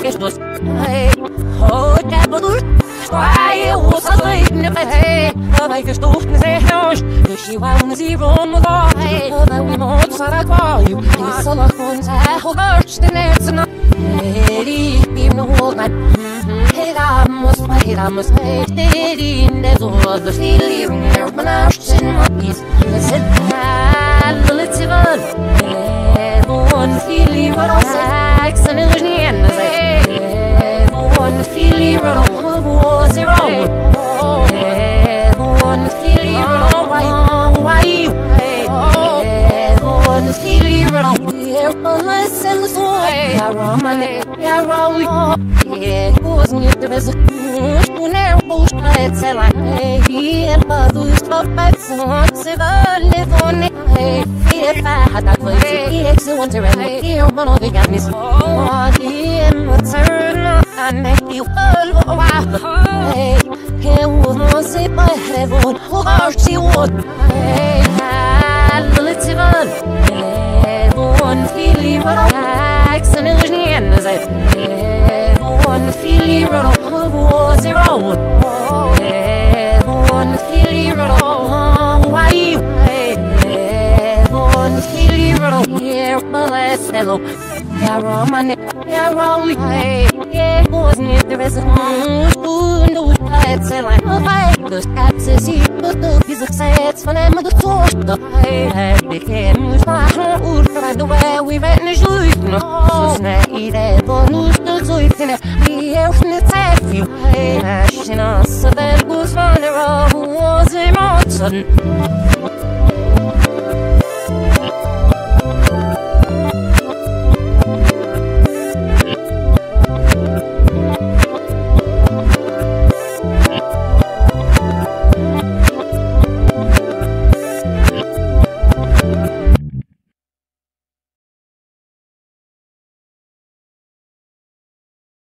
Christus. Oh, Dabbled. Why was I waiting if I say, I just don't say how she won't see wrong with all. I will not say I call you. It's a lot of I hold arch the nets and be no old man. I must make the in the door the feeling there when I was in my piece. I said, I will it's even. One feeling what I say, and it was the end. I say, one feeling what was it wrong? One feeling wrong, why you? One feeling wrong, here for myself, so I wrong my name, I wrong. Yeah, wasn't it the best? Never push my head, say like, hey, but who's top at some seven live on it. If I had that voice, it's a wonder and I hear one of the guys. Oh, the maternal, I make you all go out. Hey, he won't say by heaven, who are she would? Hey, I'll let it on. One feeling what I like, and it was the end of it. One feeling what was it wrong? One feeling what why you? One feeling what here, but let's hello. Yeah, Roman, yeah, wrong. Yeah, wasn't it the rest of the no, it's like a fight. The cats is here, but the physics sets for them the torch. The high became my old friend away. We ran the shoes, no, snake, the news, the zoitin. We have the tag view. Hey, Ashina, so that goes on the road, was a mountain.